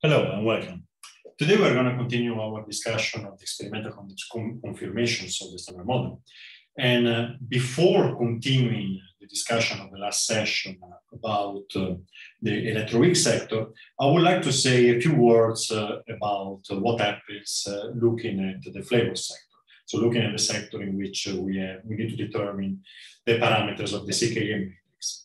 Hello and welcome. Today we're going to continue our discussion of the experimental confirmations of the Standard Model. And before continuing the discussion of the last session about the electroweak sector, I would like to say a few words about what happens looking at the flavor sector. So looking at the sector in which we need to determine the parameters of the CKM matrix.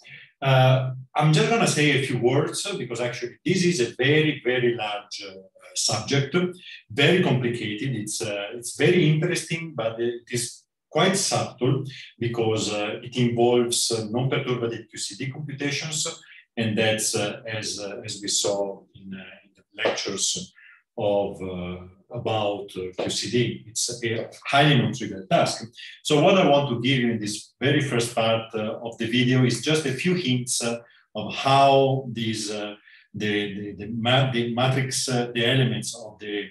I'm just going to say a few words because actually this is a very, very large subject, very complicated. It's very interesting, but it is quite subtle because it involves non-perturbative QCD computations, and that's as we saw in the lectures of about QCD. It's a highly non-trivial task. So what I want to give you in this very first part of the video is just a few hints of how these the matrix, the elements of the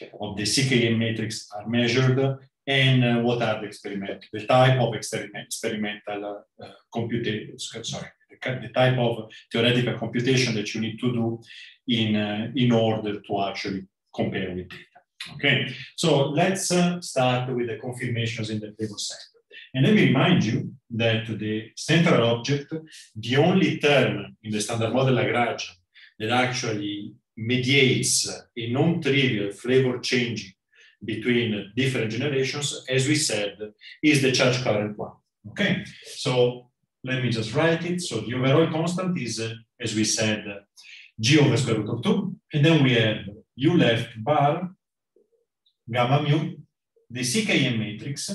CKM matrix are measured, and what are the type of experimental computation. Sorry, the type of theoretical computation that you need to do in order to actually compare with data. Okay, so let's start with the confirmations in the flavor sector. And let me remind you that the central object, the only term in the Standard Model Lagrangian that actually mediates a non-trivial flavor changing between different generations, as we said, is the charge current one. Okay, so let me just write it. So the overall constant is, as we said, G over square root of 2. And then we have U left bar gamma mu, the CKM matrix,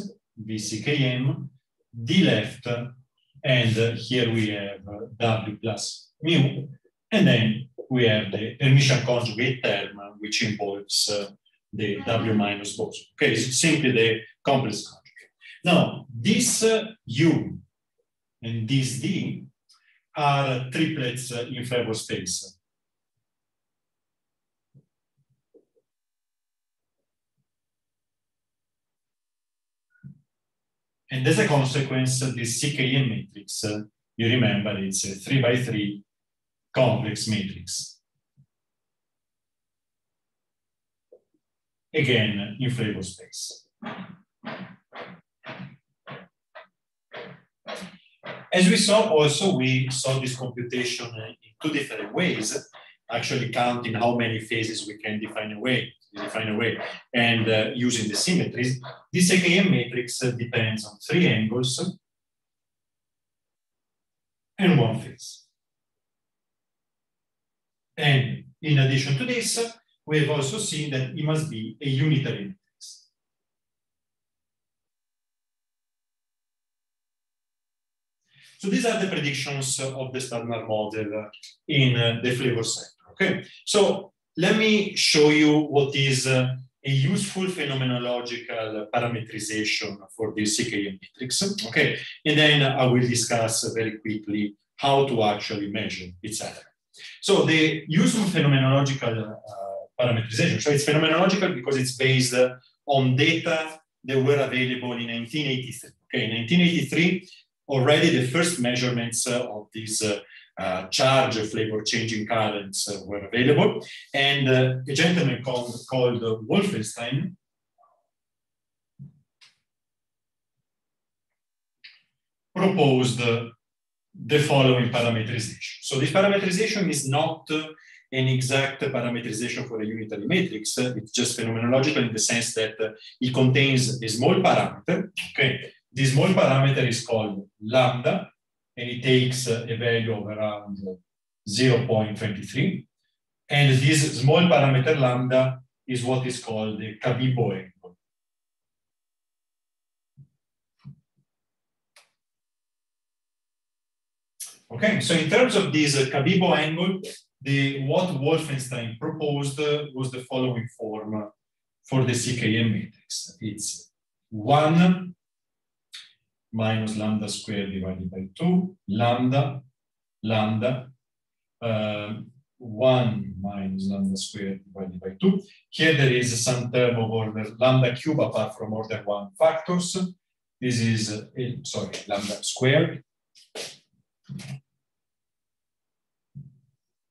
VCKM, D left, and here we have W plus mu, and then we have the Hermitian conjugate term, which involves the W minus boson. Okay, it's simply the complex conjugate. Now, this U and this D are triplets in flavor space. And as a consequence, this CKM matrix, you remember, it's a 3x3 complex matrix. Again, in flavor space. As we saw also, we saw this computation in two different ways, actually counting how many phases we can define away, and using the symmetries. This CKM matrix depends on 3 angles and 1 phase. And in addition to this, we have also seen that it must be a unitary matrix. So these are the predictions of the Standard Model in the flavor sector. Okay, so let me show you what is a useful phenomenological parametrization for this CKM matrix. Okay, and then I will discuss very quickly how to actually measure its element. So the useful phenomenological parametrization, so it's phenomenological because it's based on data that were available in 1983. Okay, in 1983, already the first measurements of these charge flavor changing currents were available, and a gentleman called Wolfenstein proposed the following parametrization. So this parametrization is not an exact parametrization for a unitary matrix. It's just phenomenological in the sense that it contains a small parameter. Okay, this small parameter is called lambda, and it takes a value of around 0.23. And this small parameter lambda is what is called the Cabibbo angle. Okay, so in terms of this Cabibbo angle, what Wolfenstein proposed was the following form for the CKM matrix. It's 1 minus lambda squared divided by 2, lambda, 1 minus lambda squared divided by 2. Here there is some term of order lambda cube apart from order 1 factors. This is, lambda squared.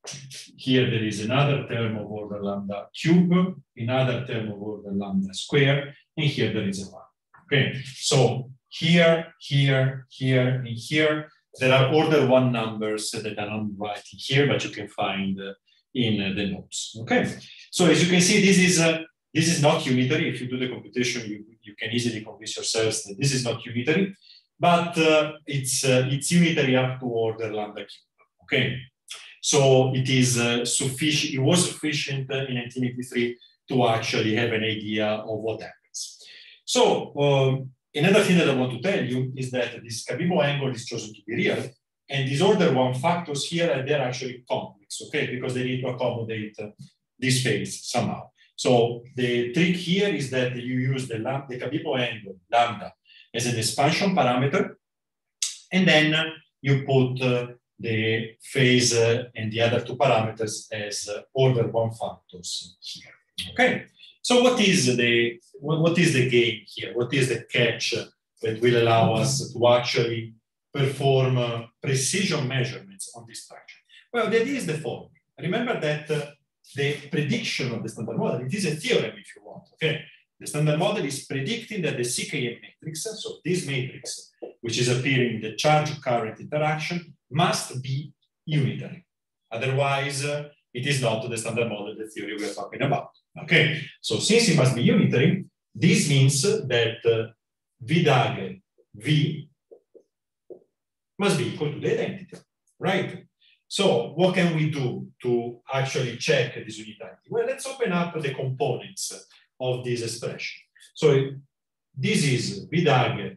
here there is another term of order lambda cube, another term of order lambda square, and here there is a 1. Okay, so here, here, here, and here, there are order 1 numbers that are not writing here, but you can find in the notes. Okay, so as you can see, this is not unitary. If you do the computation, you can easily convince yourselves that this is not unitary, but it's unitary up to order lambda cube. Okay, so it is sufficient. It was sufficient in 1983 to actually have an idea of what happens. So another thing that I want to tell you is that this Cabibbo angle is chosen to be real, and these order 1 factors here, they're actually complex, okay, because they need to accommodate this phase somehow. So the trick here is that you use the Cabibbo angle, lambda, as an expansion parameter, and then you put the phase and the other 2 parameters as order 1 factors here. Okay, so what is the game here? What is the catch that will allow us to actually perform precision measurements on this structure? Well, the idea is the following. Remember that the prediction of the standard model, it is a theorem if you want, okay? The standard model is predicting that the CKM matrix, so this matrix, which is appearing in the charge current interaction, must be unitary. Otherwise, it is not the standard model, the theory we are talking about. Okay, so since it must be unitary, this means that V dagger V must be equal to the identity, right? So what can we do to actually check this unitarity? Well, let's open up the components of this expression. So this is V dagger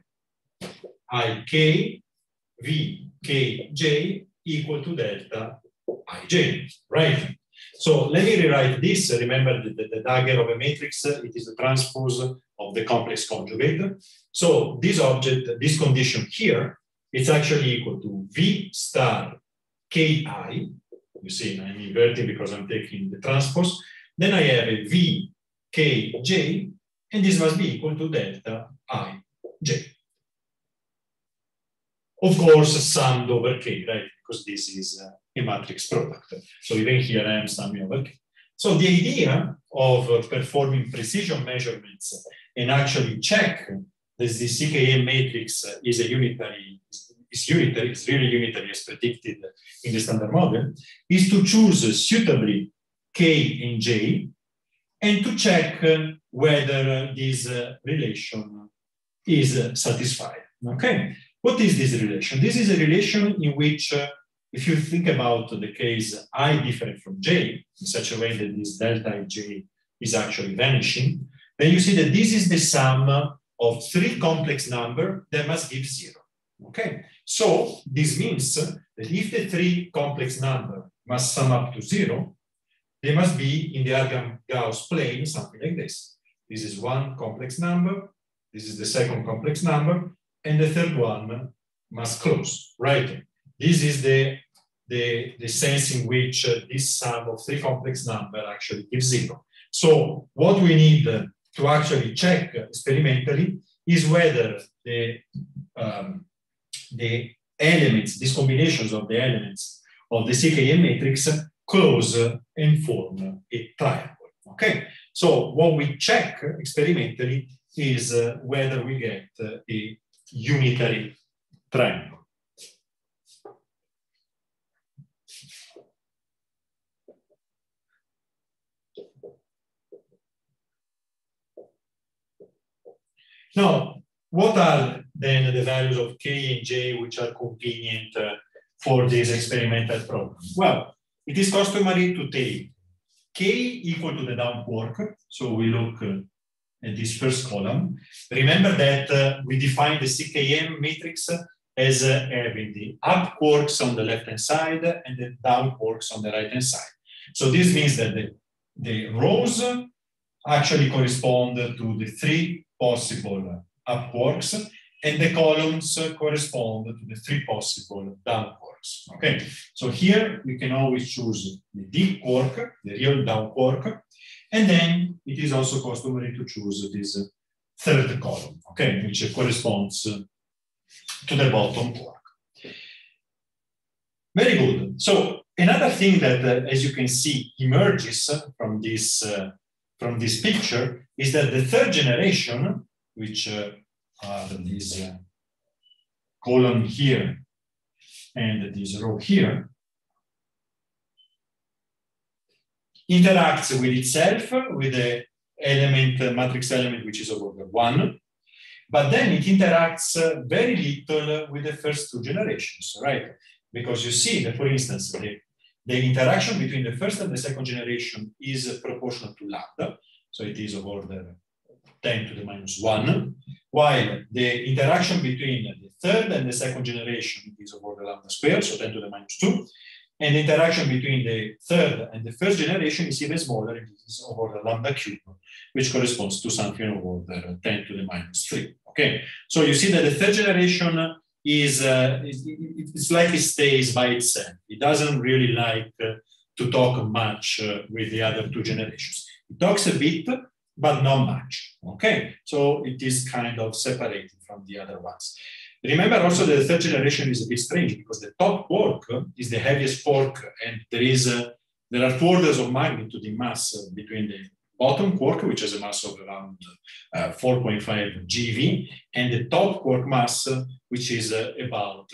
IK V Kj equal to delta Ij, right? So let me rewrite this. Remember that the dagger of a matrix, it is the transpose of the complex conjugate. So this object, this condition here, it's actually equal to V star Ki. You see, I'm inverting because I'm taking the transpose. Then I have a V Kj, and this must be equal to delta Ij. Of course, summed over K, right? Because this is a matrix product. So even here I am summing over K. So the idea of performing precision measurements and actually check that the CKM matrix is a unitary, it's really unitary as predicted in the standard model, is to choose suitably K and J and to check whether this relation is satisfied. Okay, what is this relation? This is a relation in which if you think about the case I different from J in such a way that this delta Ij is actually vanishing, then you see that this is the sum of 3 complex numbers that must give 0. Okay, so this means that if the 3 complex numbers must sum up to 0, they must be in the Argand-Gauss plane, something like this. This is 1 complex number, this is the 2nd complex number, and the 3rd one must close, right? This is the sense in which this sum of 3 complex numbers actually gives 0. So what we need to actually check experimentally is whether the elements, these combinations of the elements of the CKM matrix close and form a triangle. Okay, so what we check experimentally is whether we get a unitary triangle. Now, what are then the values of K and J which are convenient for this experimental problem? Well, it is customary to take K equal to the down quark. So we look at this first column. Remember that we define the CKM matrix as having the up quarks on the left-hand side and the down quarks on the right-hand side. So this means that the rows actually correspond to the 3 possible up quarks, and the columns correspond to the 3 possible down quarks. Okay, so here we can always choose the D quark, the real down quark, and then it is also customary to choose this 3rd column, okay, which corresponds to the bottom quark. Very good. So Another thing that, as you can see, emerges from this picture is that the third generation, which are this column here and this row here, interacts with itself, with the matrix element, which is of order 1, but then it interacts very little with the first two generations, right? Because you see that, for instance, the interaction between the first and the second generation is proportional to lambda, so it is of order 10 to the minus 1, while the interaction between the third and the second generation is of order lambda squared, so 10 to the minus 2, and the interaction between the third and the first generation is even smaller, it is of order lambda cube, which corresponds to something of order 10 to the minus 3. Okay, so you see that the third generation is it's like it stays by itself. It doesn't really like to talk much with the other two generations. It talks a bit, but not much. Okay, so it is kind of separated from the other ones. Remember also that the third generation is a bit strange because the top quark is the heaviest quark, and there are 2 orders of magnitude in mass between the bottom quark, which has a mass of around 4.5 GeV, and the top quark mass, which is about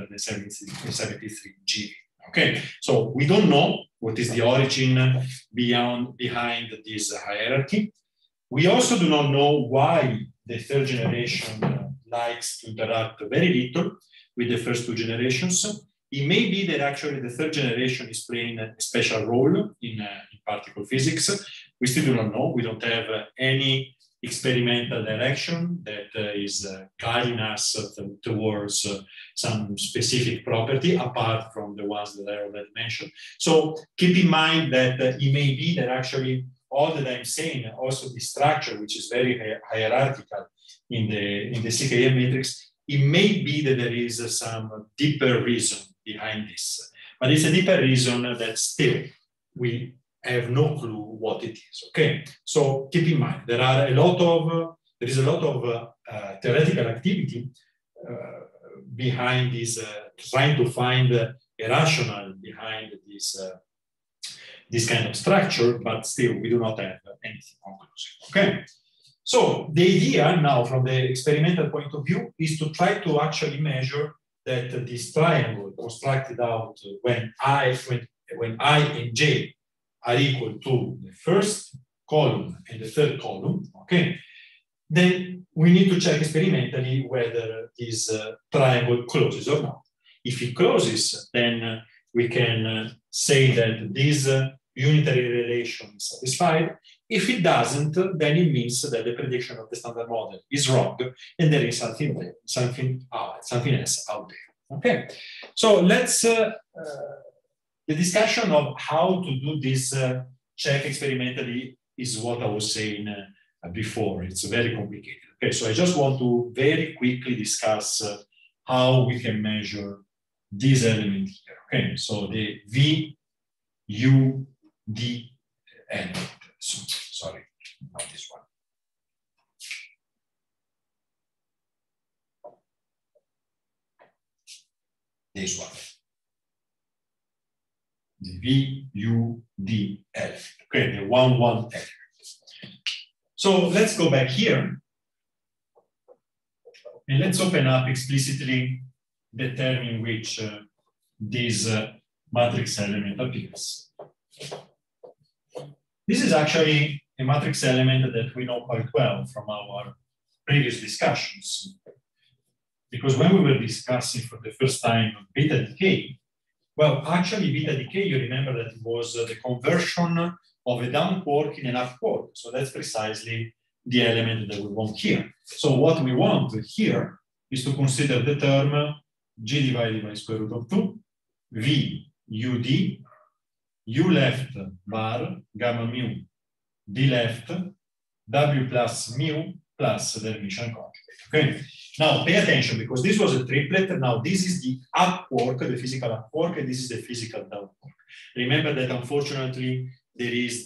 173 GeV. Okay, so we don't know what is the origin behind this hierarchy. We also do not know why the third generation likes to interact very little with the first two generations. It may be that actually the third generation is playing a special role in particle physics. We still do not know. We don't have any experimental direction that is guiding us towards some specific property apart from the ones that I already mentioned. So keep in mind that it may be that actually all that I'm saying, also the structure, which is very hierarchical in the CKM matrix, it may be that there is some deeper reason behind this. But it's a deeper reason that still we have no clue what it is. Okay, so keep in mind there is a lot of theoretical activity behind this, trying to find a rationale behind this kind of structure, but still we do not have anything conclusive. Okay, so the idea now from the experimental point of view is to try to actually measure that this triangle constructed out when I and J are equal to the first column and the third column, okay, then we need to check experimentally whether this triangle closes or not. If it closes, then we can say that this unitary relation is satisfied. If it doesn't, then it means that the prediction of the standard model is wrong and there is something else out there. Okay, so let's the discussion of how to do this check experimentally is what I was saying before. It's very complicated. Okay, so I just want to very quickly discuss how we can measure this element here. Okay, so the V, U, D element. So, sorry, not this one. This one. The V, U, D, F. Okay, the 1, 1 element. So let's go back here and let's open up explicitly the term in which this matrix element appears. This is actually a matrix element that we know quite well from our previous discussions. Because when we were discussing for the first time beta decay, well, actually beta decay, you remember that it was the conversion of a down quark in an up quark. So that's precisely the element that we want here. So what we want here is to consider the term G divided by square root of 2, V, U, D, U left bar, gamma mu, D left, W plus mu plus the Hermitian conjugate. Okay. Now pay attention because this was a triplet. Now this is the up quark, the physical up quark, and this is the physical down quark. Remember that unfortunately there is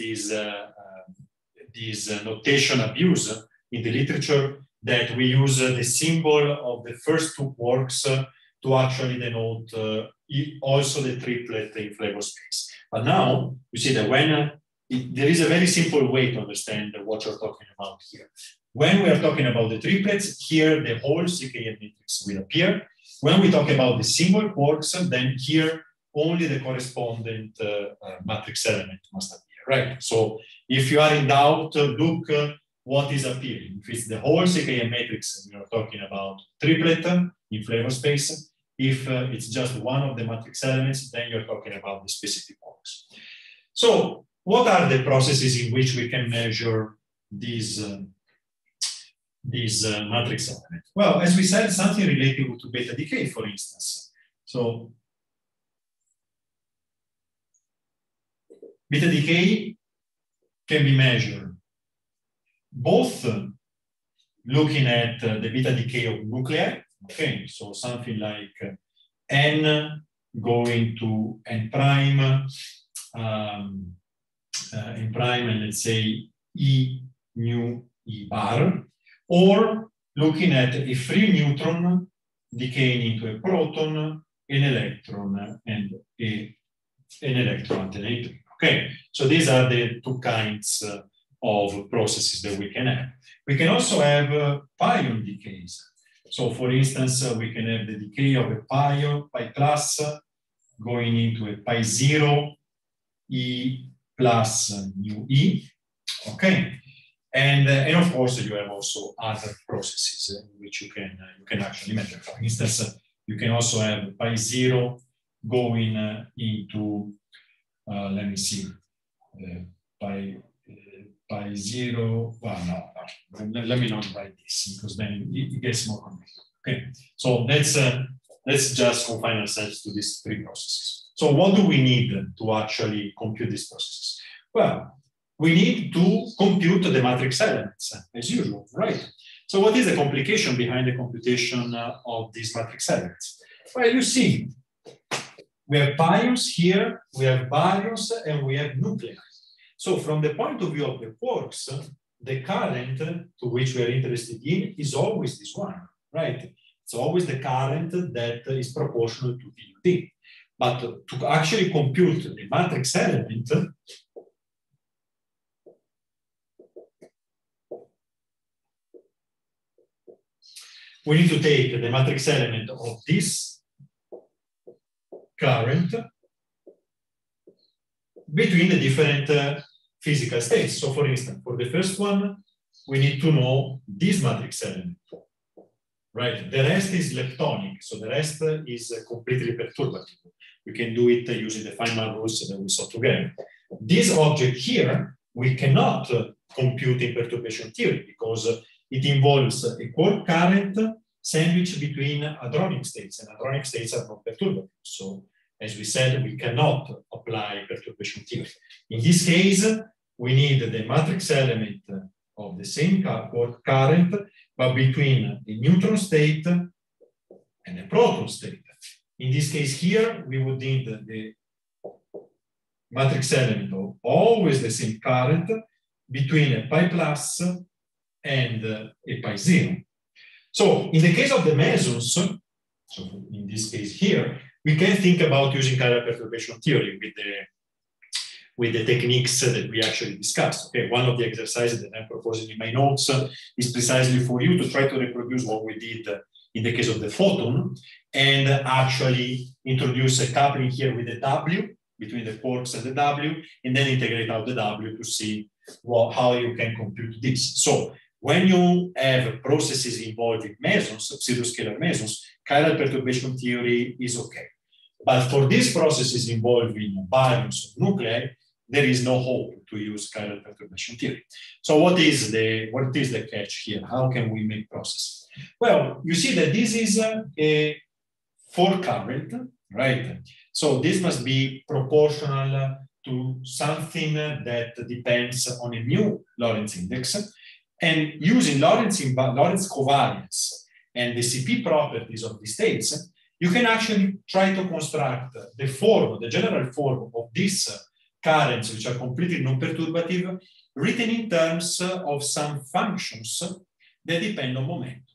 this notation abuse in the literature that we use the symbol of the first two quarks to actually denote also the triplet in flavor space. But now you see that when there is a very simple way to understand what you're talking about here. When we are talking about the triplets, here the whole CKM matrix will appear. When we talk about the single quarks, then here only the correspondent matrix element must appear, right? So if you are in doubt, look what is appearing. If it's the whole CKM matrix, we are talking about triplet in flavor space. If it's just one of the matrix elements, then you're talking about the specific quarks. So what are the processes in which we can measure these matrix elements? Well, as we said, something related to beta decay, for instance. So beta decay can be measured both looking at the beta decay of nuclei, okay, so something like n going to n prime, and let's say E nu E bar, or looking at a free neutron decaying into a proton, an electron, and an electron antennator. Okay, so these are the two kinds of processes that we can have. We can also have pion decays. So for instance, we can have the decay of a pion, pi plus, going into a pi 0, E plus nu E, okay? And of course, you have also other processes in which you can actually measure. For instance, you can also have pi 0 going into, let me see, pi 0, well, no, let me not write this because then it gets more complicated. Okay, so let's just confine ourselves to these three processes. So what do we need to actually compute these processes? Well, we need to compute the matrix elements, as usual, right? So what is the complication behind the computation of these matrix elements? Well, you see, we have pions here, we have baryons, and we have nuclei. So from the point of view of the quarks, the current to which we are interested in is always this one, right? It's always the current that is proportional to VUT. But to actually compute the matrix element, we need to take the matrix element of this current between the different physical states. So for instance, for the first one, we need to know this matrix element, right? The rest is leptonic, so the rest is completely perturbative. We can do it using the Feynman rules that we saw together. This object here, we cannot compute in perturbation theory because it involves a quark current sandwiched between hadronic states, and hadronic states are not perturbative. So as we said, we cannot apply perturbation theory. In this case, we need the matrix element of the same quark current, but between a neutron state and a proton state. In this case here, we would need the matrix element of always the same current between a pi plus and a pi 0. So in the case of the mesons, so in this case here, we can think about using chiral perturbation theory with the techniques that we actually discussed. Okay, one of the exercises that I'm proposing in my notes is precisely for you to try to reproduce what we did in the case of the photon and actually introduce a coupling here with the W between the quarks and the W, and then integrate out the W to see how you can compute this. So when you have processes involving mesons, pseudoscalar mesons, chiral perturbation theory is okay. But for these processes involving baryons or nuclei, there is no hope to use chiral perturbation theory. So what is the catch here? How can we make process? Well, you see that this is a fork current, right? So this must be proportional to something that depends on a new Lorentz index. And using Lorentz covariance and the CP properties of the states, you can actually try to construct the form, the general form of these currents, which are completely non-perturbative, written in terms of some functions that depend on momentum.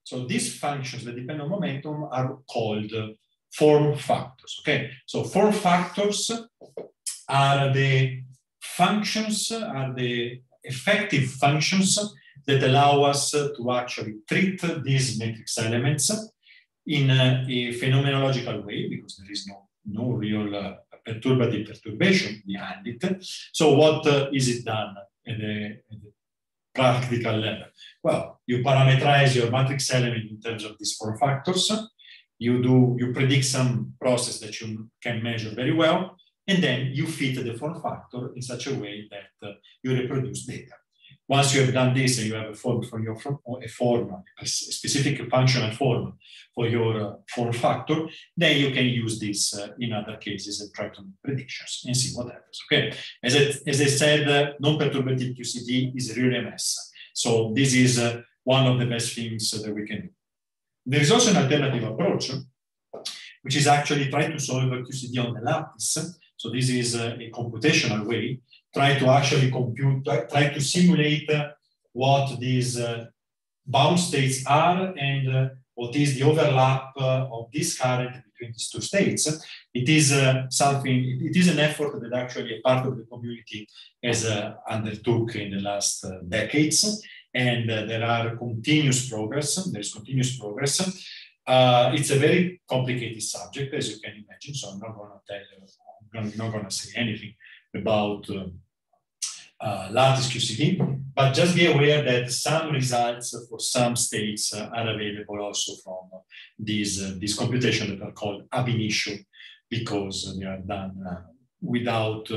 So these functions that depend on momentum are called form factors, okay? So form factors are the functions, are the effective functions that allow us to actually treat these matrix elements in a phenomenological way, because there is no real perturbation behind it. So what is it done at the practical level? Well, you parameterize your matrix element in terms of these form factors. You predict some process that you can measure very well, and then you fit the form factor in such a way that you reproduce data. Once you have done this and you have a form for your a specific functional form for your form factor, then you can use this in other cases and try to make predictions and see what happens. Okay, as I said, non-perturbative QCD is really a mess. So this is one of the best things that we can do. There is also an alternative approach, which is actually try to solve a QCD on the lattice. So this is a computational way. Try to actually compute, try to simulate what these bound states are and what is the overlap of this current between these two states. It is it is an effort that actually a part of the community has undertook in the last decades, and there are continuous progress. There's continuous progress. It's a very complicated subject, as you can imagine. So I'm not going to tell you. I'm not going to say anything about lattice QCD, but just be aware that some results for some states are available also from these computations that are called ab initio, because they are done without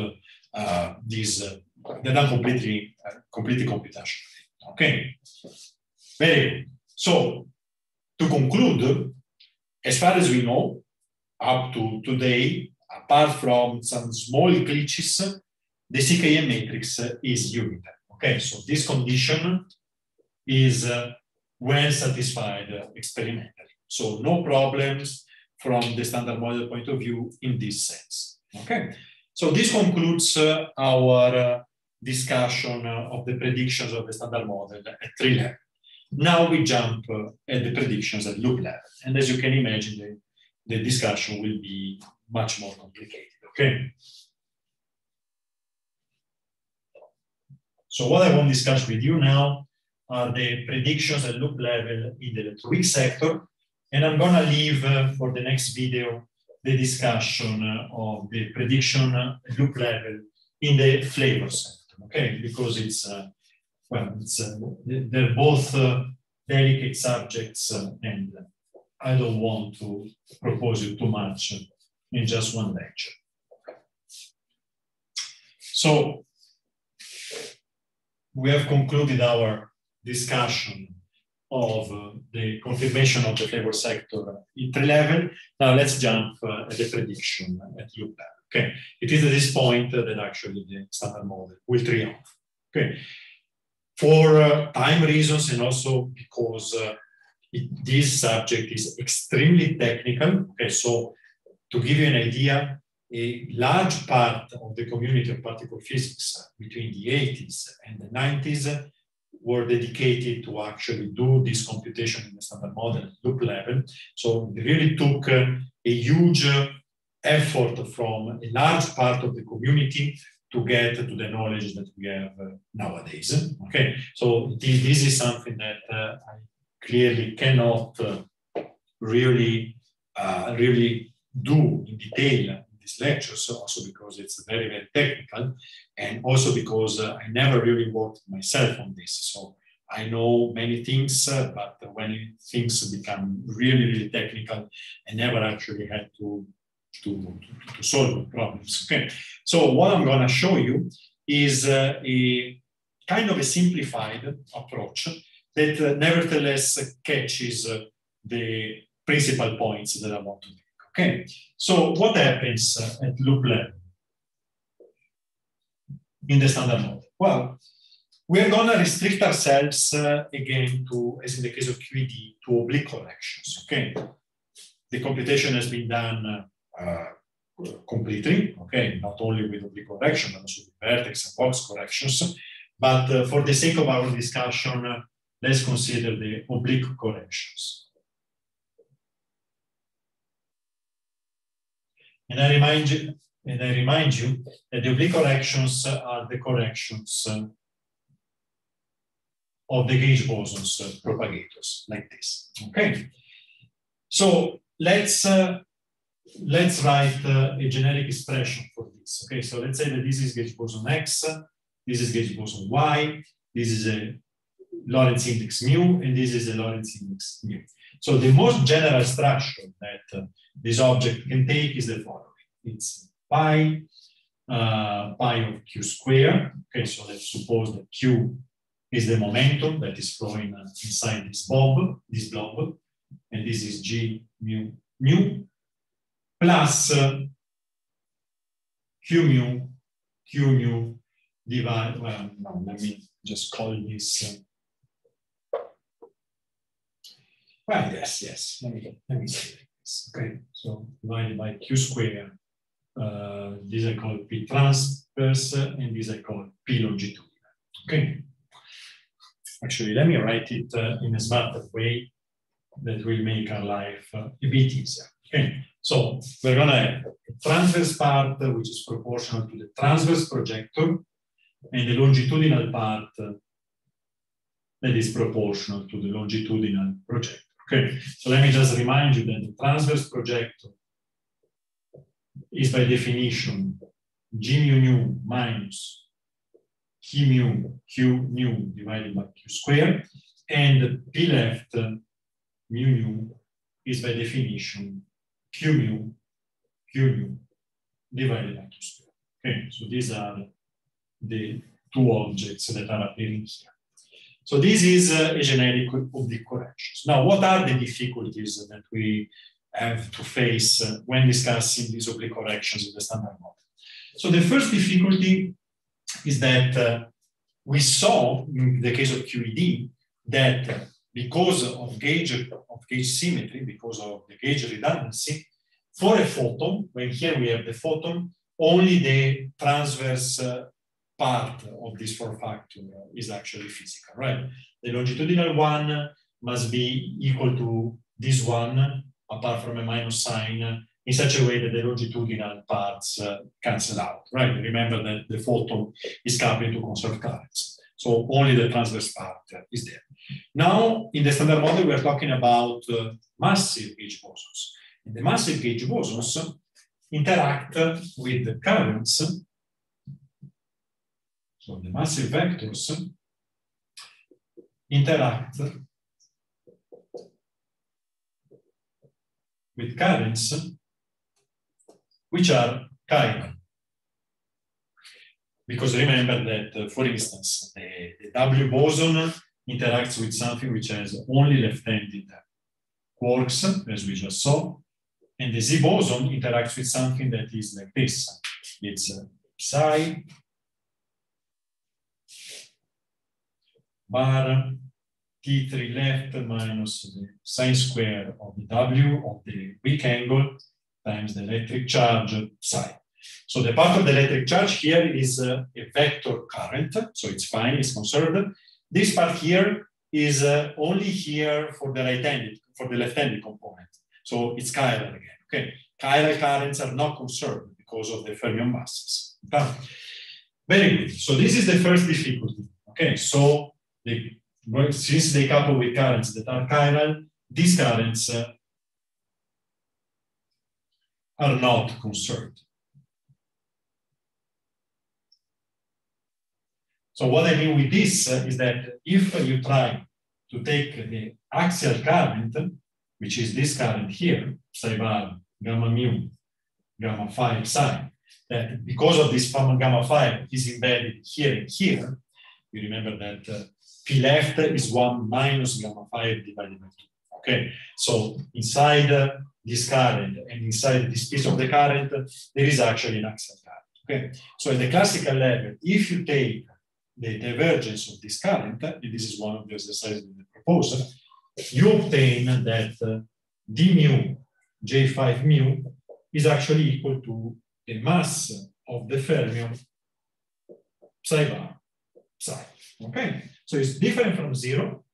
they're done completely computationally. Okay, very good. So to conclude, as far as we know, up to today, apart from some small glitches, the CKM matrix is unitary. Okay, so this condition is well satisfied experimentally. So no problems from the standard model point of view in this sense. Okay, so this concludes our discussion of the predictions of the standard model at tree level. Now we jump at the predictions at loop level. And as you can imagine, the discussion will be much more complicated. Okay. So what I want to discuss with you now are the predictions at loop level in the electroweak sector. And I'm going to leave for the next video the discussion of the prediction at loop level in the flavor sector. Okay, because it's, they're both delicate subjects, and I don't want to propose you too much in just one lecture. So we have concluded our discussion of the confirmation of the flavor sector at tree level. Now let's jump at the prediction at loop level. Okay, it is at this point that actually the standard model will triumph. Okay, for time reasons and also because this subject is extremely technical. Okay, so to give you an idea, a large part of the community of particle physics between the 80s and the 90s were dedicated to actually do this computation in the standard model at loop level. So it really took a huge effort from a large part of the community to get to the knowledge that we have nowadays. Okay, so this is something that I clearly cannot really do in detail in this lecture, so also because it's very, very technical, and also because I never really worked myself on this. So I know many things, but when things become really, really technical, I never actually had to solve the problems. Okay, so what I'm going to show you is a kind of a simplified approach that nevertheless catches the principal points that I want to make. Okay, so what happens at loop level in the standard model? Well, we're going to restrict ourselves again to, as in the case of QED, to oblique corrections. Okay, the computation has been done completely, okay, not only with oblique correction, but also with vertex and box corrections. But for the sake of our discussion, let's consider the oblique corrections. And I remind you that the oblique corrections are the corrections of the gauge bosons propagators, like this. Okay. So let's write a generic expression for this. Okay. So let's say that this is gauge boson X, this is gauge boson Y, this is a Lorentz index mu, and this is a Lorentz index mu. So the most general structure that this object can take is the following. It's pi of q squared. Okay, so let's suppose that q is the momentum that is flowing inside this blob, and this is g mu plus q mu divided. Well, no, let me just call this. Well, yes. Let me say this. Okay, so divided by q squared. This I call P transverse, and this I call P longitudinal. Okay. Actually, let me write it in a smarter way that will make our life a bit easier. Okay. So we're going to have a transverse part which is proportional to the transverse projector, and the longitudinal part that is proportional to the longitudinal projector. Okay. So let me just remind you that the transverse projector is by definition g mu minus q mu divided by q squared, and p left mu is by definition q mu divided by q squared. Okay, so these are the two objects that are appearing here. So this is a generic oblique corrections. Now, what are the difficulties that we have to face when discussing these oblique corrections in the standard model? So the first difficulty is that we saw in the case of QED that because of gauge symmetry, because of the gauge redundancy, for a photon, when here we have the photon, only the transverse part of this form factor is actually physical, right? The longitudinal one must be equal to this one, apart from a minus sign, in such a way that the longitudinal parts cancel out, right? Remember that the photon is coupled to conserved currents. So only the transverse part is there. Now, in the standard model, we are talking about massive gauge bosons. And the massive gauge bosons interact with the currents. So the massive vectors interact with currents which are chiral. Because remember that, for instance, the W boson interacts with something which has only left-handed quarks, as we just saw, and the Z boson interacts with something that is like this. It's psi bar T3 left minus the sine square of the W of the weak angle times the electric charge psi. So the part of the electric charge here is a vector current, so it's fine, it's conserved. This part here is only here for the right-handed, for the left-handed component. So it's chiral again. Okay, chiral currents are not conserved because of the fermion masses. Okay? Very good. So this is the first difficulty. Okay, so since they couple with currents that are chiral, these currents are not conserved. So what I mean with this is that if you try to take the axial current, which is this current here, psi bar gamma mu gamma phi psi, that because of this gamma phi is embedded here and here, you remember that P left is 1 minus gamma phi divided by 2. Okay, so inside this current and inside this piece of the current, there is actually an axial current. Okay, so at the classical level, if you take the divergence of this current, and this is one of the exercises in the proposal, you obtain that d mu J5 mu is actually equal to the mass of the fermion psi bar psi. Okay, so it's different from 0.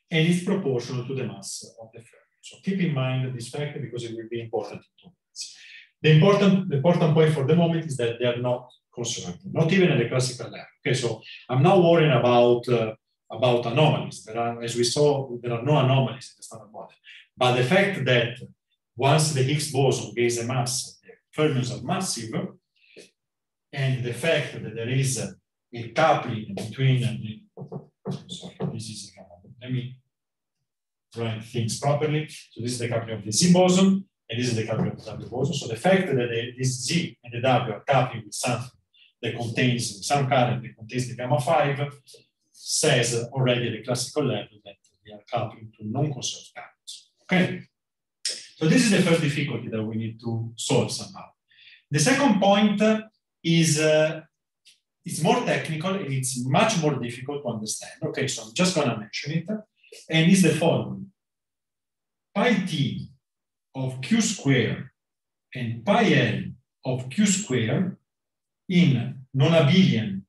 and is proportional to the mass of the fermion. So keep in mind this fact because it will be important in 2 minutes. The important point for the moment is that they are not conserved, not even at the classical level. Okay, so I'm not worrying about anomalies. There are, as we saw, there are no anomalies in the Standard Model. But the fact that once the Higgs boson gains a mass, the fermions are massive, and the fact that there is a coupling between the, sorry, this is, let me write things properly. So this is the coupling of the Z boson, and this is the coupling of the W boson. So the fact that this Z and the W are coupling with something that contains some current that contains the gamma 5 says already at the classical level that they are coupling to non-conserved currents. Okay? So this is the first difficulty that we need to solve somehow. The second point is it's more technical and it's much more difficult to understand. Okay, so I'm just going to mention it, and it's the following: pi t of q squared and pi l of q squared in non-abelian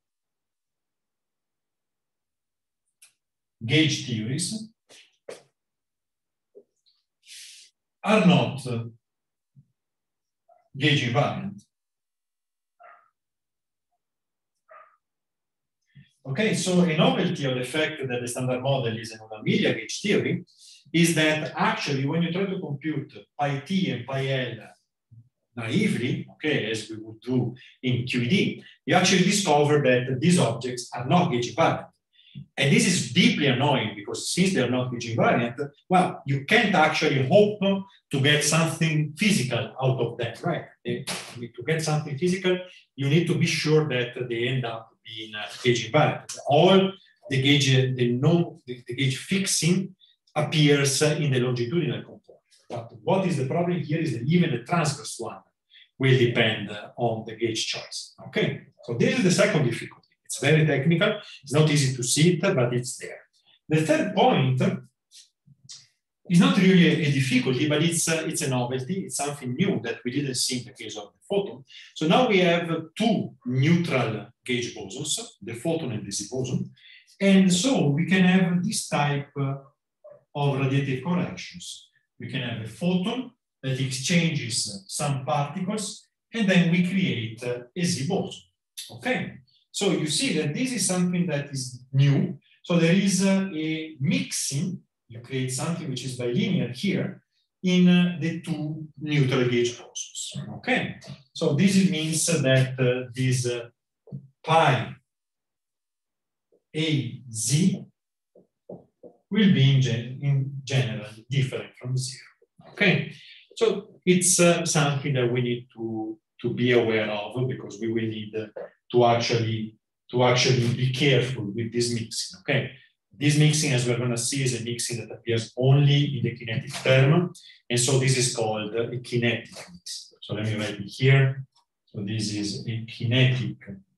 gauge theories are not gauge invariant. Okay, so a novelty of the fact that the Standard Model is a non-abelian gauge theory is that actually when you try to compute pi t and pi l naively, okay, as we would do in QED, you actually discover that these objects are not gauge invariant. And this is deeply annoying because since they're not gauge invariant, well, you can't actually hope to get something physical out of that, right? To get something physical, you need to be sure that they end up being gauge invariant. All the gauge fixing appears in the longitudinal component. But what is the problem here is that even the transverse one will depend on the gauge choice. Okay, so this is the second difficulty. It's very technical. It's not easy to see it, but it's there. The third point is not really a difficulty, but it's a novelty. It's something new that we didn't see in the case of the photon. So now we have two neutral gauge bosons, the photon and the Z boson. And so we can have this type of radiative corrections. We can have a photon that exchanges some particles, and then we create a Z boson. Okay? So you see that this is something that is new. So there is a mixing. You create something which is bilinear here in the two neutral gauge bosons. Okay? So this means that this pi AZ will be in general different from 0. Okay? So it's something that we need to be aware of because we will need to actually be careful with this mixing. Okay? This mixing, as we're going to see, is a mixing that appears only in the kinetic term. And so this is called a kinetic mix. So let me write it here. So this is a kinetic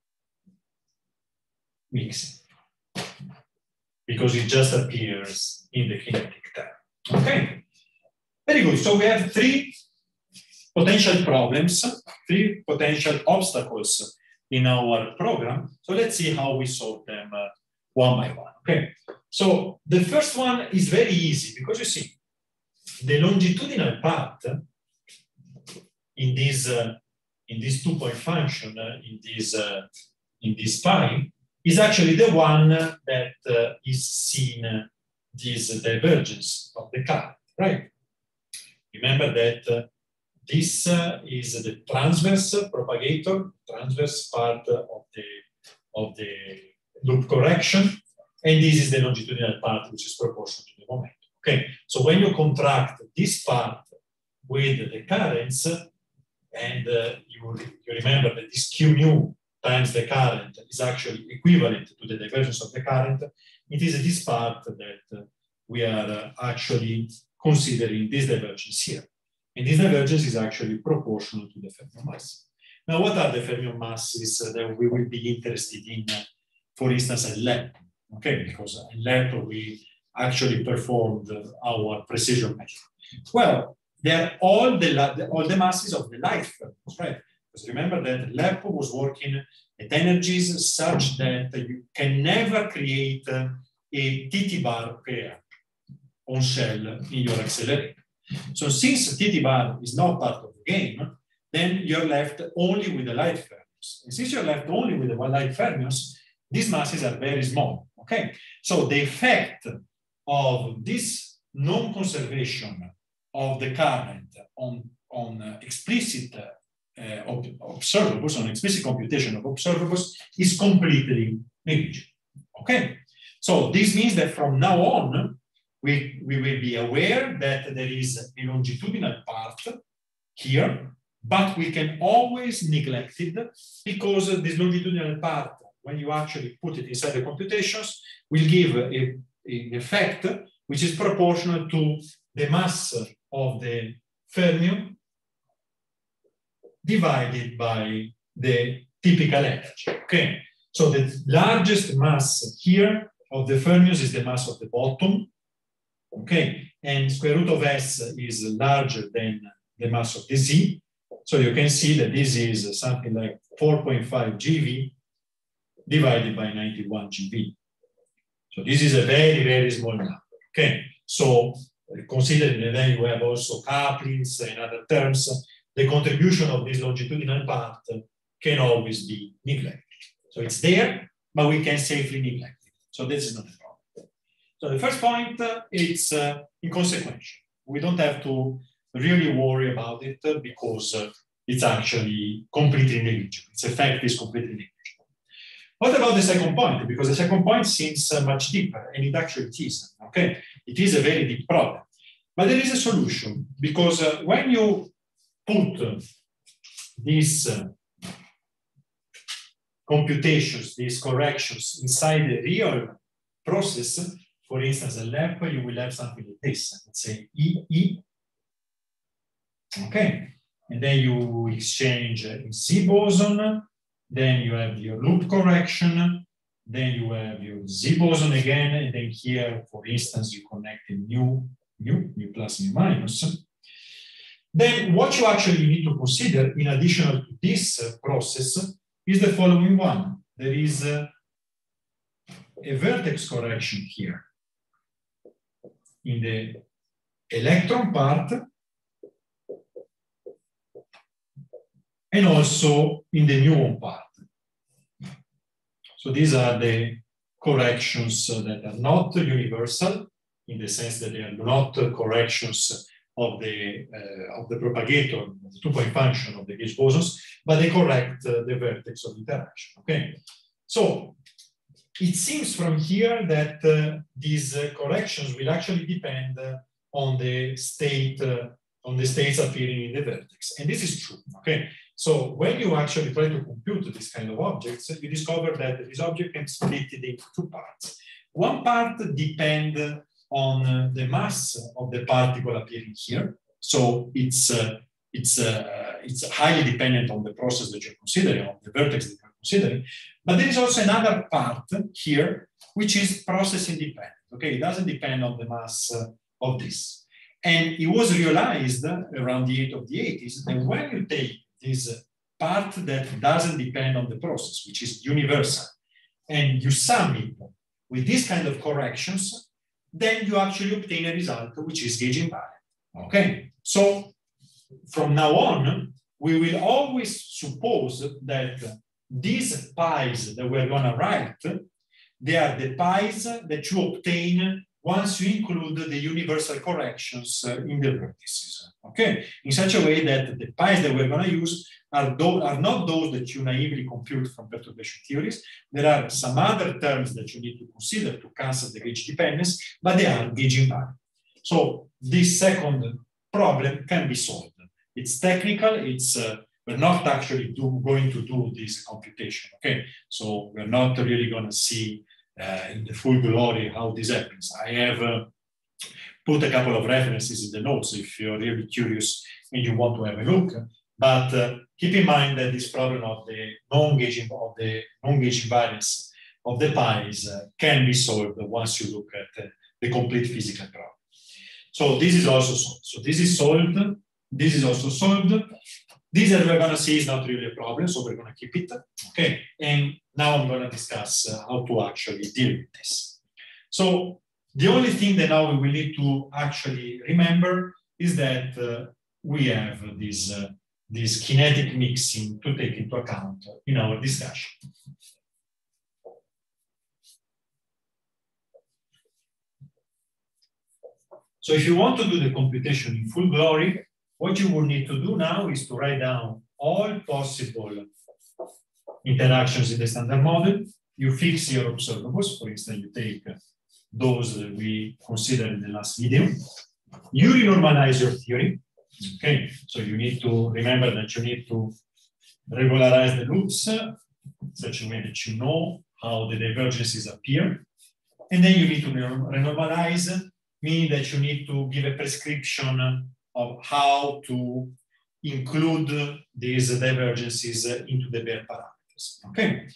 mixing because it just appears in the kinetic term. Okay, very good. So we have three potential problems, three potential obstacles in our program. So let's see how we solve them one by one. Okay, so the first one is very easy because you see the longitudinal part in this 2-point function in this pi is actually the one that is seen this divergence of the current, right? Remember that this is the transverse propagator, transverse part of the loop correction, and this is the longitudinal part which is proportional to the momentum. Okay, so when you contract this part with the currents, and you remember that this Q nu times the current is actually equivalent to the divergence of the current, it is this part that we are actually considering this divergence here. And this divergence is actually proportional to the fermion mass. Now, what are the fermion masses that we will be interested in, for instance, at LEP? Okay, because at LEP we actually performed our precision measurement. Well, they are all the masses of the light fermions, right? Because remember that LEP was working at energies such that you can never create a TT bar pair. on shell in your accelerator. So since TT bar is not part of the game, then you're left only with the light fermions. And since you're left only with the light fermions, these masses are very small, okay? So the effect of this non-conservation of the current on explicit observables, on explicit computation of observables is completely negligible, okay? So this means that from now on, we will be aware that there is a longitudinal part here, but we can always neglect it because this longitudinal part, when you actually put it inside the computations, will give an effect which is proportional to the mass of the fermion divided by the typical energy. Okay, so the largest mass here of the fermions is the mass of the bottom. Okay, and square root of S is larger than the mass of the Z. So you can see that this is something like 4.5 GeV divided by 91 GeV. So this is a very, very small number. Okay, so considering that then you have also couplings and other terms, the contribution of this longitudinal part can always be neglected. So it's there, but we can safely neglect it. So this is not a problem. So the first point, it's inconsequential. We don't have to really worry about it because it's actually completely negligible. Its effect is completely negligible. What about the second point? Because the second point seems much deeper, and it actually is. Okay, it is a very deep problem. But there is a solution, because when you put these computations, these corrections inside the real process, for instance, a LEP, you will have something like this. Let's say EE. Okay, and then you exchange in Z boson, then you have your loop correction, then you have your Z boson again, and then here, for instance, you connect a mu plus, mu minus. Then what you actually need to consider in addition to this process is the following one. There is a vertex correction here in the electron part and also in the muon part. So these are the corrections that are not universal, in the sense that they are not corrections of the propagator, the two-point function of the gauge bosons, but they correct the vertex of interaction. Okay, so it seems from here that these corrections will actually depend on the state, on the states appearing in the vertex, and this is true. Okay, so when you actually try to compute this kind of objects, you discover that this object can be split into two parts. One part depends on the mass of the particle appearing here. So it's highly dependent on the process that you're considering, on the vertex that you're considering. But there is also another part here, which is process independent. Okay, it doesn't depend on the mass of this. And it was realized around the 80s that when you take this part that doesn't depend on the process, which is universal, and you sum it with this kind of corrections, then you actually obtain a result which is gauge invariant. Okay, so from now on, we will always suppose that these pi's that we're going to write, they are the pi's that you obtain once you include the universal corrections in the vertices. Okay, in such a way that the pi's that we're going to use are not those that you naively compute from perturbation theories. There are some other terms that you need to consider to cancel the gauge dependence, but they are gauge invariant. So this second problem can be solved. It's technical. It's we're not actually going to do this computation. Okay, so we're not really going to see in the full glory how this happens. I have put a couple of references in the notes if you're really curious and you want to have a look. But keep in mind that this problem of the non-gauge invariance of the pi's can be solved once you look at the complete physical problem. So this is also solved. So this is solved. This is also solved. This that we're going to see is not really a problem, so we're going to keep it. Okay. And now I'm going to discuss how to actually deal with this. So The only thing that now we will need to actually remember is that we have this kinetic mixing to take into account in our discussion. So if you want to do the computation in full glory, what you will need to do now is to write down all possible interactions in the standard model. You fix your observables. For instance, you take those that we considered in the last video. You renormalize your theory. Okay, so you need to remember that you need to regularize the loops such a way that you know how the divergences appear. And then you need to renormalize, meaning that you need to give a prescription of how to include these divergences into the Baire parameters. Okay,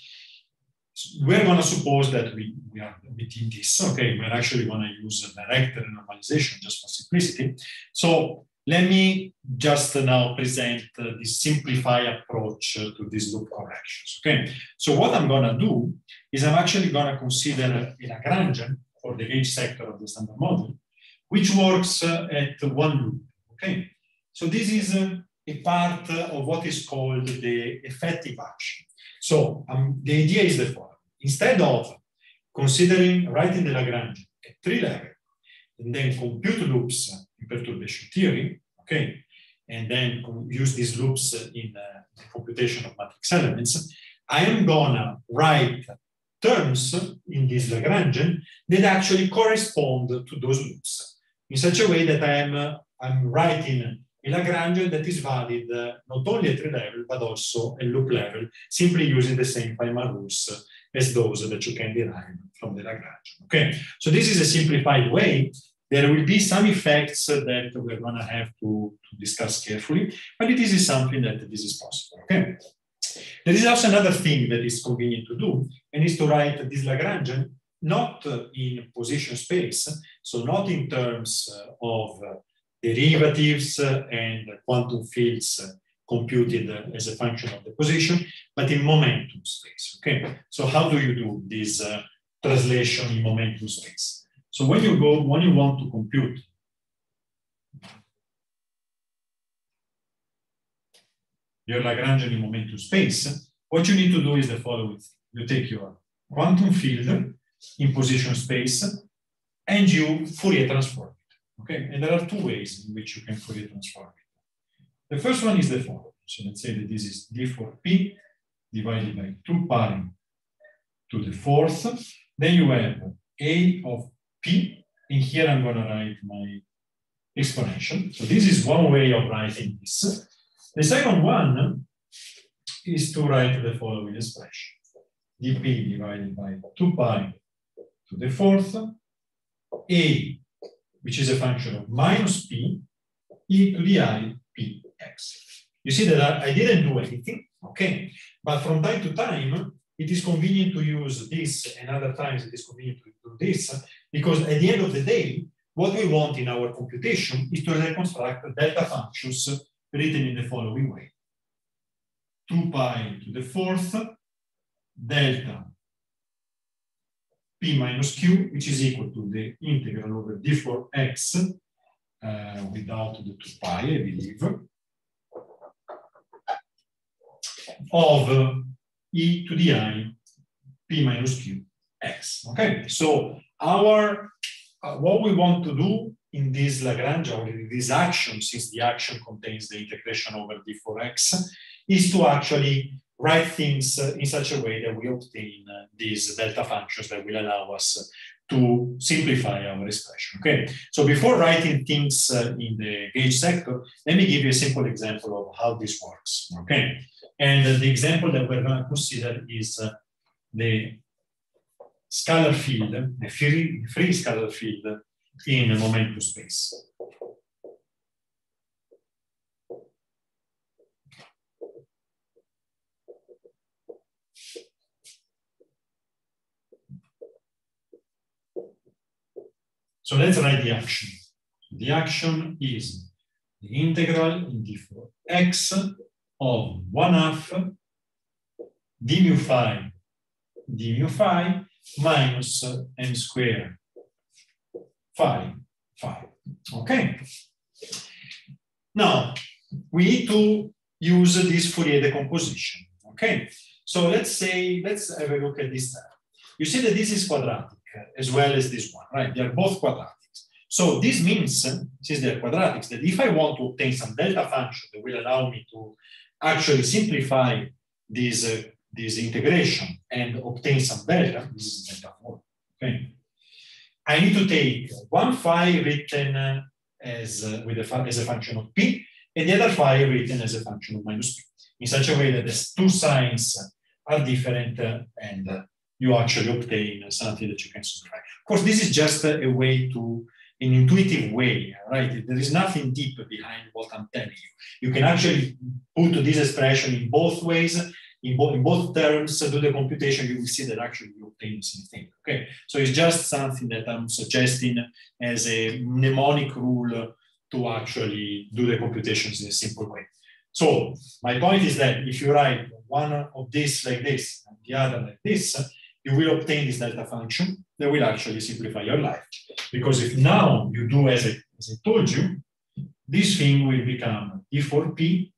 so we're going to suppose that we are within this. Okay, we're actually going to use a direct renormalization just for simplicity. So let me just now present the simplified approach to these loop corrections. Okay, so what I'm going to do is I'm actually going to consider a Lagrangian for the gauge sector of the standard model, which works at one loop. Okay, so this is a part of what is called the effective action. So the idea is the following. Instead of considering writing the Lagrangian at 3 levels and then compute loops in perturbation theory, okay, and then use these loops in the computation of matrix elements, I am gonna write terms in this Lagrangian that actually correspond to those loops in such a way that I'm writing a Lagrangian that is valid not only at 3 level but also at loop level, simply using the same Feynman rules as those that you can derive from the Lagrangian. Okay, so this is a simplified way. There will be some effects that we're going to have to discuss carefully, but it is something that this is possible. Okay, there is also another thing that is convenient to do, and is to write this Lagrangian not in position space, so not in terms of derivatives and quantum fields computed as a function of the position, but in momentum space. Okay, so how do you do this translation in momentum space? So when you want to compute your Lagrangian in momentum space, what you need to do is the following. You take your quantum field in position space and you Fourier transform it. Okay, and there are 2 ways in which you can Fourier transform it. The first one is the following. So let's say that this is d for p divided by 2 pi to the 4th. Then you have a of p, and here I'm going to write my exponential. So this is one way of writing this. The second one is to write the following expression. dp divided by 2 pi to the 4th, a, which is a function of minus p, e to the I px. You see that I didn't do anything, okay? But from time to time, it is convenient to use this, and other times it is convenient to do this, because at the end of the day, what we want in our computation is to reconstruct delta functions written in the following way. 2 pi to the 4th delta p minus q, which is equal to the integral over d for x without the 2 pi, I believe, of e to the I p minus q x. Okay, so our what we want to do in this Lagrangian, or in this action, since the action contains the integration over d for x, is to actually write things in such a way that we obtain these delta functions that will allow us to simplify our expression. Okay, so before writing things in the gauge sector, let me give you a simple example of how this works. Okay, and the example that we're going to consider is the scalar field, the free scalar field in a momentum space. So let's write the action. The action is the integral in d for x of 1/2 d mu phi minus m squared phi, phi. Okay. Now, we need to use this Fourier decomposition. Okay. So let's have a look at this term. You see that this is quadratic as well as this one, right? They are both quadratics. So this means, since they're quadratics, that if I want to obtain some delta function that will allow me to actually simplify this integration and obtain some delta, this is delta 4, okay? I need to take one phi written as a function of p, and the other phi written as a function of minus p, in such a way that the two signs are different and you actually obtain something that you can simplify. Of course, this is just a way to, an intuitive way, right? There is nothing deep behind what I'm telling you. You can actually put this expression in both ways, in both terms, do the computation, you will see that actually you obtain the same thing, okay? So it's just something that I'm suggesting as a mnemonic rule to actually do the computations in a simple way. So my point is that if you write one of this like this and the other like this, you will obtain this delta function that will actually simplify your life. Because if now you do as I told you, this thing will become d4p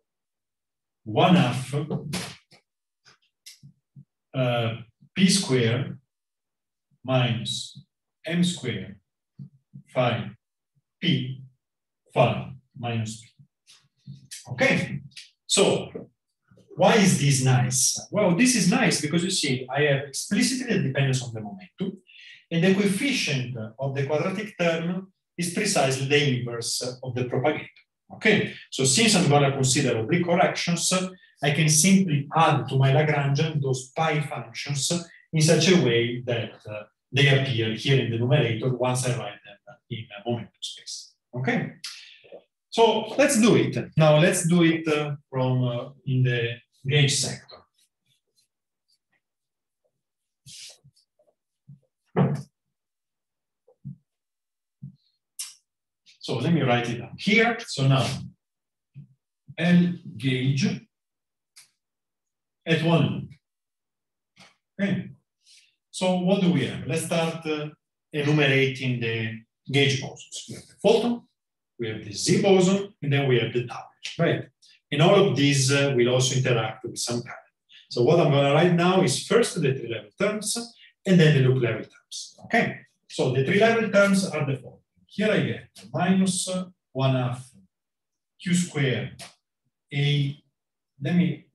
1/2 p squared minus m squared phi p phi minus p. Okay, so why is this nice? Well, this is nice because you see, I have explicitly the dependence on the momentum, and the coefficient of the quadratic term is precisely the inverse of the propagator. Okay, so since I'm going to consider oblique corrections, I can simply add to my Lagrangian those pi functions in such a way that they appear here in the numerator once I write them in momentum space. Okay, so let's do it. Now let's do it from in the gauge sector. So let me write it down here. So now L gauge at one loop. Okay. So what do we have? Let's start enumerating the gauge bosons. We have the photon, we have the Z boson, and then we have the W, right? And all of these will also interact with some current. So what I'm going to write now is first the three-level terms, and then the loop level terms. Okay. So the three-level terms are the following. Here I get minus 1/2 q squared a. Let me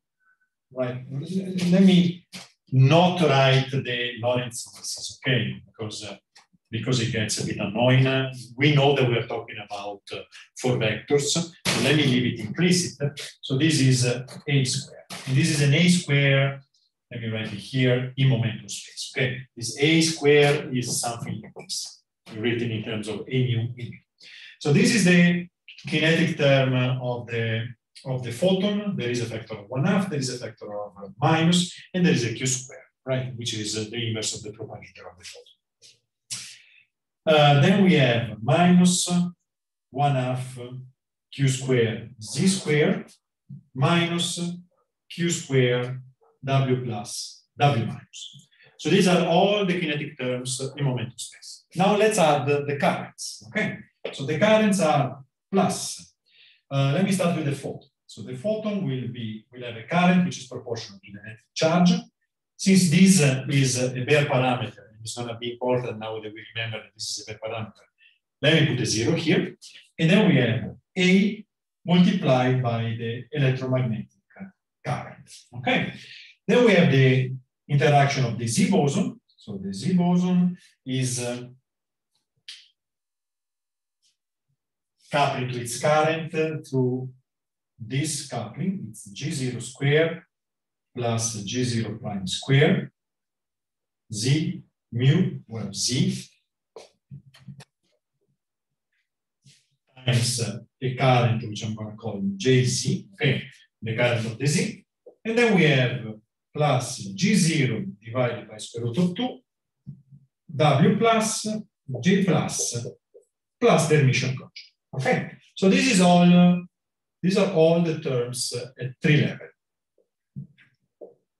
not write the Lorentz masses, okay? Because it gets a bit annoying. We know that we're talking about 4 vectors, so let me leave it implicit. So this is a square, and this is an a square. Let me write it here in momentum space. Okay, this a square is something like this, written in terms of a mu in. So this is the kinetic term of the photon. There is a factor of 1/2, there is a factor of minus, and there is a q square, right, which is the inverse of the propagator of the photon. Then we have minus 1/2 q squared z squared minus q squared w plus w minus. So these are all the kinetic terms in momentum space. Now let's add the currents, okay? So the currents are plus. Let me start with the photon. So the photon will have a current which is proportional to the net charge. Since this is a Baire parameter, and it's going to be important now that we remember that this is a Baire parameter, let me put a 0 here. And then we have A multiplied by the electromagnetic current, okay? Then we have the interaction of the Z boson. So the Z boson is coupling to its current through this coupling. It's G0 squared plus G0 prime squared, Z mu, well, Z, times a current which I'm going to call JZ, okay, the current of the Z. And then we have plus G0 divided by square root of 2, W plus J plus the emission constant. Okay, so this is all. These are all the terms at 3 level.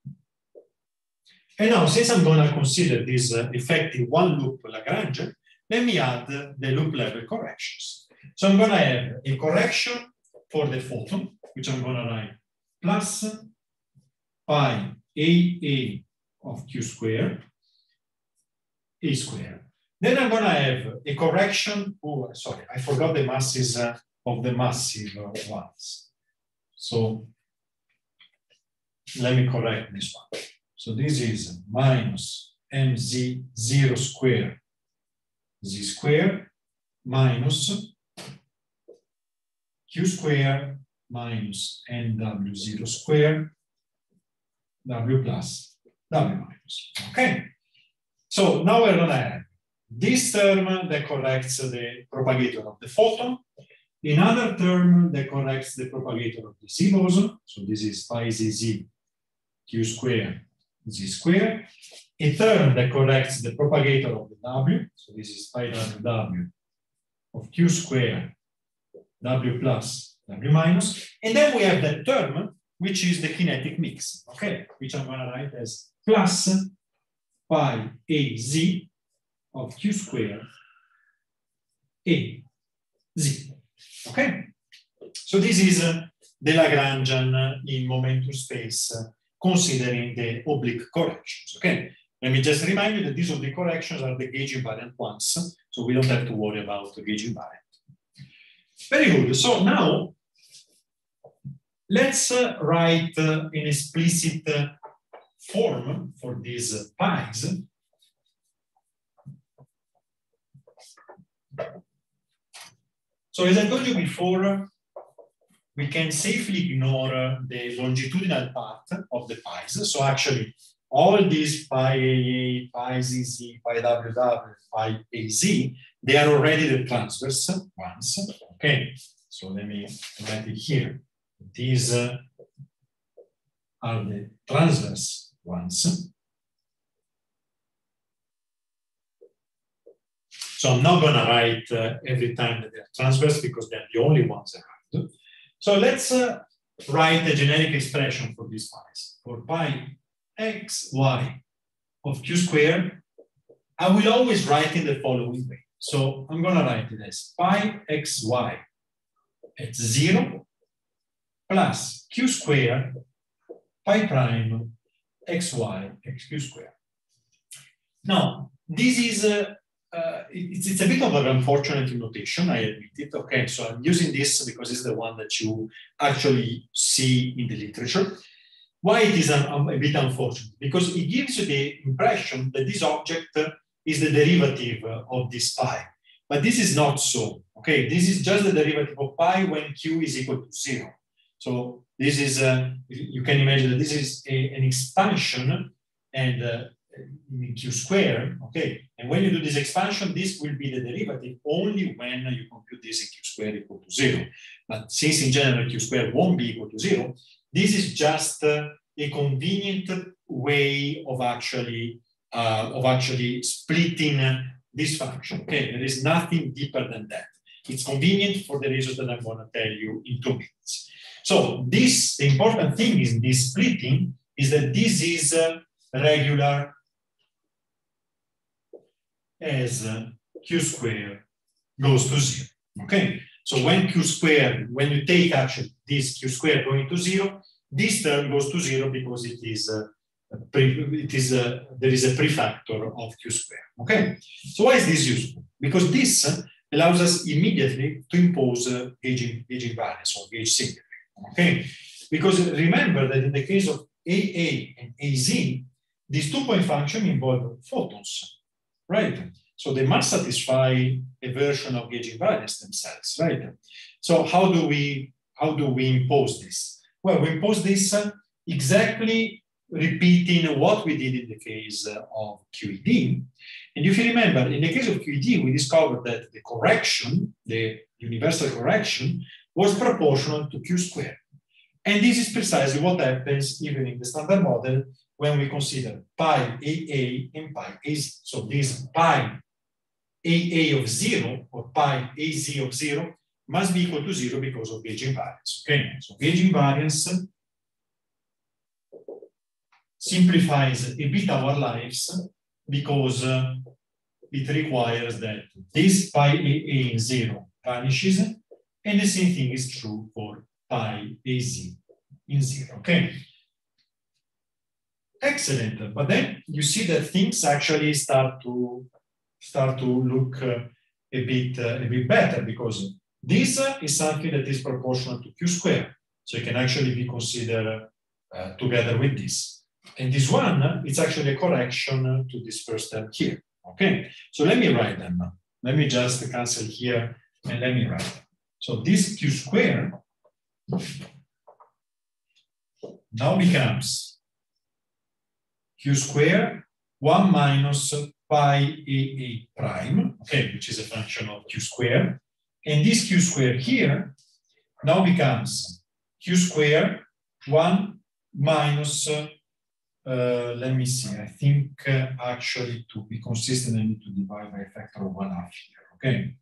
And now, since I'm going to consider this effective one loop Lagrangian, let me add the loop level corrections. So I'm going to have a correction for the photon, which I'm going to write plus pi AA of Q squared, A squared. Then I'm going to have a correction. Oh, sorry, I forgot the masses of the massive ones. So let me correct this one. So this is minus mz0 squared z squared minus q squared minus nw0 squared w plus w minus. Okay. So now we're going to have this term that corrects the propagator of the photon, another term that corrects the propagator of the Z boson. So this is pi zz q squared z squared. A term that corrects the propagator of the W. So this is pi ww of q squared w plus w minus. And then we have that term, which is the kinetic mix, okay, which I'm going to write as plus pi az of q squared a z. Okay, so this is the Lagrangian in momentum space, considering the oblique corrections. Okay, let me just remind you that these oblique corrections are the gauge invariant ones, so we don't have to worry about the gauge invariant. Very good. So now let's write an explicit form for these pi's. So as I told you before, we can safely ignore the longitudinal part of the pi's. So actually, all these pi AA, pi ZZ, pi WW, pi AZ, they are already the transverse ones. Okay, so let me write it here. These are the transverse ones. So I'm not going to write every time that they're transverse because they're the only ones around. So let's write a generic expression for these pi's. For pi x, y of q squared, I will always write in the following way. So I'm going to write it as pi x, y at 0 plus q squared pi prime x, y x q squared. Now, this is it's a bit of an unfortunate notation, I admit it. Okay, so I'm using this because it's the one that you actually see in the literature. Why it is a bit unfortunate? Because it gives you the impression that this object is the derivative of this pi. But this is not so. Okay, this is just the derivative of pi when q is equal to 0. So this is, you can imagine that this is an expansion and in q squared, okay? And when you do this expansion, this will be the derivative only when you compute this in q squared equal to 0. But since in general q squared won't be equal to 0, this is just a convenient way of actually splitting this function. Okay, there is nothing deeper than that. It's convenient for the reasons that I'm going to tell you in 2 minutes. So this, the important thing in this splitting is that this is regular as q squared goes to 0. Okay, so when q squared, when you take actually this q squared going to 0, this term goes to 0 because it is there is a prefactor of q squared. Okay, so why is this useful? Because this allows us immediately to impose gauge invariance or gauge symmetry. Okay, because remember that in the case of AA and AZ, these 2-point functions involve photons, right? So they must satisfy a version of gauge invariance themselves, right? So how do we impose this? Well, we impose this exactly repeating what we did in the case of QED. And if you remember, in the case of QED, we discovered that the correction, the universal correction, was proportional to q squared. And this is precisely what happens even in the standard model when we consider pi AA and pi AZ. So this pi AA of 0 or pi AZ of 0 must be equal to 0 because of gauge invariance. Okay, so gauge invariance simplifies a bit our lives because it requires that this pi AA in 0 vanishes, and the same thing is true for pi AZ in 0, okay? Excellent, but then you see that things actually start to look a bit better, because this is something that is proportional to q squared, so it can actually be considered together with this. And this one, it's actually a correction to this first term here. Okay, so let me write them. Let me just cancel here and let me write them. So this q squared now becomes q squared 1 minus pi AA prime, okay, which is a function of q squared. And this q squared here now becomes q squared 1 minus, let me see, I think actually to be consistent, I need to divide by a factor of 1/2 here, okay?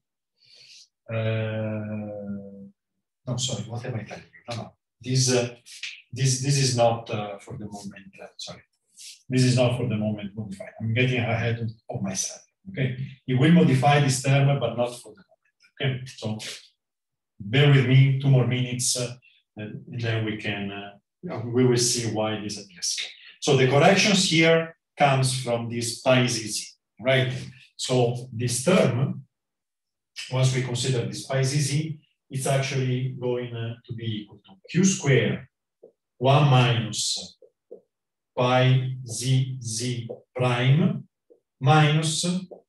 No, sorry, what am I telling you? No, this is not for the moment, sorry. This is not for the moment modified. I'm getting ahead of myself, okay? It will modify this term, but not for the moment, okay? So bear with me 2 more minutes, and then we will see why this appears. So the corrections here comes from this pi ZZ, right? So this term, once we consider this pi ZZ, it's actually going to be equal to q squared 1 minus pi ZZ prime minus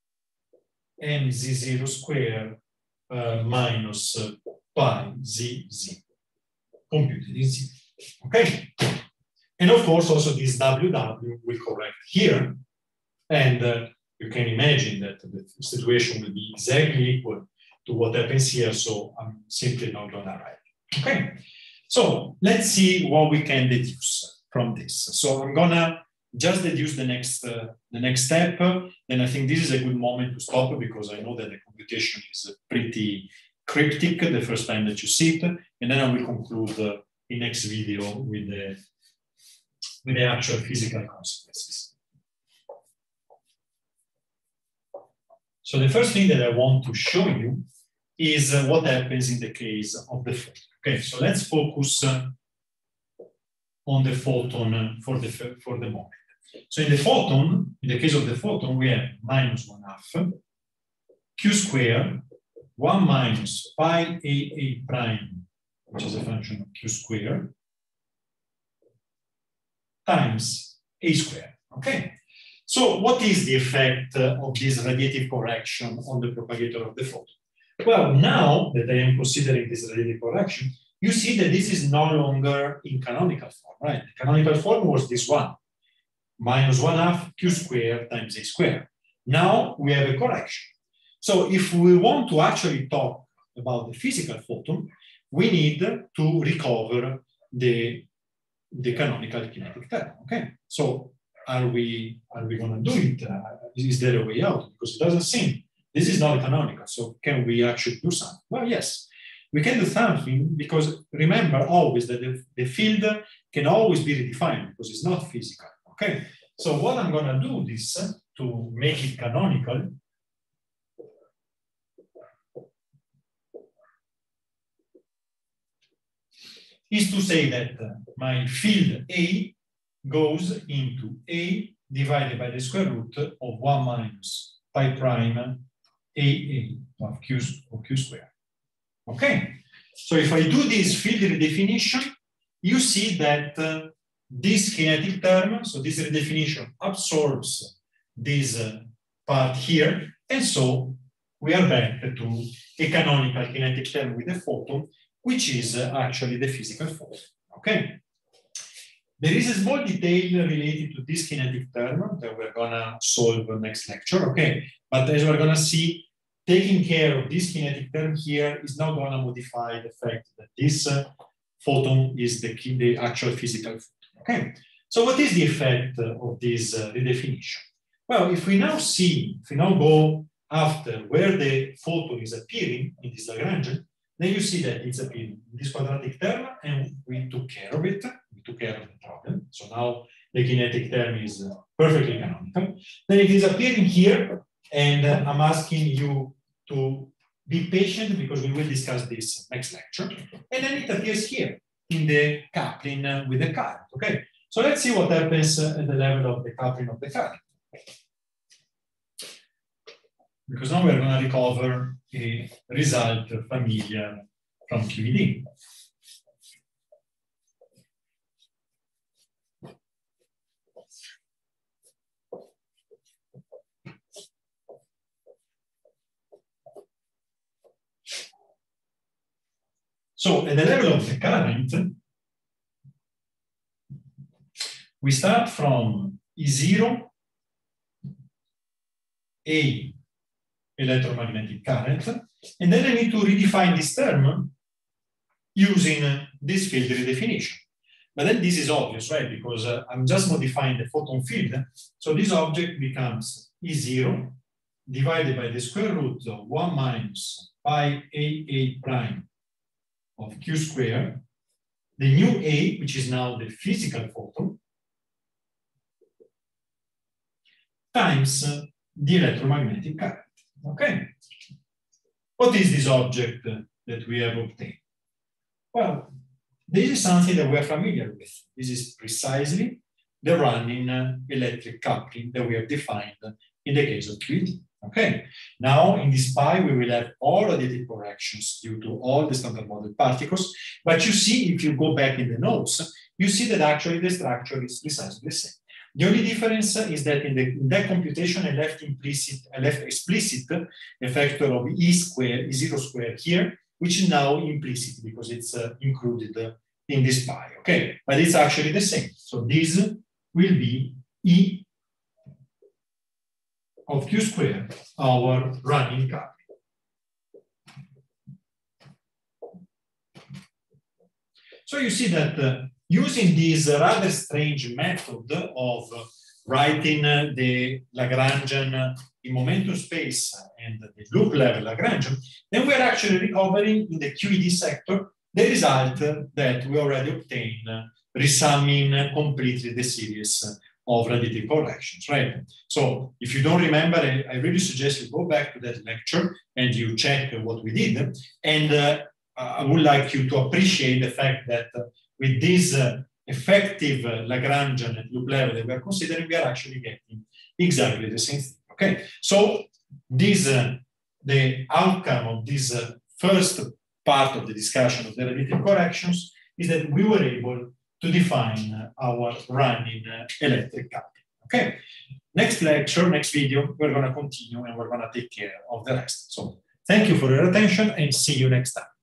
mz0 squared minus pi ZZ computed in Z. Okay? And of course, also this WW will correct here. And you can imagine that the situation will be exactly equal to what happens here. So I'm simply not going to write. Okay? So let's see what we can deduce from this. So I'm going to just deduce the next step. Then I think this is a good moment to stop, because I know that the computation is pretty cryptic the first time that you see it. And then I will conclude the next video with the actual physical consequences. So the first thing that I want to show you is what happens in the case of the photon. Okay, so let's focus on the photon for the moment. So in the photon, in the case of the photon, we have minus 1/2 q squared 1 minus pi AA prime, which is a function of q squared, times a squared. Okay. So what is the effect of this radiative correction on the propagator of the photon? Well, now that I am considering this radiative correction, you see that this is no longer in canonical form, right? The canonical form was this one, minus 1/2 q squared times a squared. Now we have a correction. So if we want to actually talk about the physical photon, we need to recover the canonical kinetic term, okay? So are we going to do it? Is there a way out? Because it doesn't seem. This is not canonical, so can we actually do something? Well, yes, we can do something, because remember always that the field can always be redefined, because it's not physical, okay? So what I'm going to do this to make it canonical is to say that my field A goes into A divided by the square root of 1 minus pi prime AA of q squared. Okay, so if I do this field redefinition, you see that this kinetic term, so this redefinition absorbs this part here, and so we are back to a canonical kinetic term with a photon, which is actually the physical photon. Okay. There is a small detail related to this kinetic term that we're gonna solve next lecture, okay? But as we're gonna see, taking care of this kinetic term here is not gonna modify the fact that this photon is the actual physical photon, okay? So what is the effect of this redefinition? Well, if we now go after where the photon is appearing in this Lagrangian, then you see that it's appearing in this quadratic term, and we took care of it. We took care of the problem. So now the kinetic term is perfectly canonical. Then it is appearing here And I'm asking you to be patient because we will discuss this next lecture. And then it appears here in the coupling with the current, okay? So let's see what happens at the level of the coupling of the current. Because now we're going to recover a result familiar from QED. So at the level of the current, we start from E0, A electromagnetic current, and then I need to redefine this term using this field redefinition. But then this is obvious, right? Because I'm just modifying the photon field. So this object becomes E0 divided by the square root of 1 minus pi AA prime of Q squared, the new A, which is now the physical photon, times the electromagnetic current. Okay. What is this object that we have obtained? Well, this is something that we're familiar with. This is precisely the running electric coupling that we have defined in the case of QED. Okay. Now, in this pi, we will have all additive corrections due to all the standard model particles. But you see, if you go back in the notes, you see that actually the structure is precisely the same. The only difference is that in that computation, I left explicit a factor of E squared, E0 squared here, which is now implicit because it's included in this pi, okay? But it's actually the same. So this will be E of Q squared, our running coupling. So you see that using this rather strange method of writing the Lagrangian in momentum space and the loop level Lagrangian, then we're actually recovering in the QED sector the result that we already obtained, resumming completely the series of radiative corrections, right? So if you don't remember, I really suggest you go back to that lecture and you check what we did. And I would like you to appreciate the fact that with this effective Lagrangian at loop level that we are considering, we are actually getting exactly the same thing, okay? So this, the outcome of this first part of the discussion of the radiative corrections is that we were able to define our running electric coupling, okay? Next lecture, next video, we're gonna continue and we're gonna take care of the rest. So thank you for your attention and see you next time.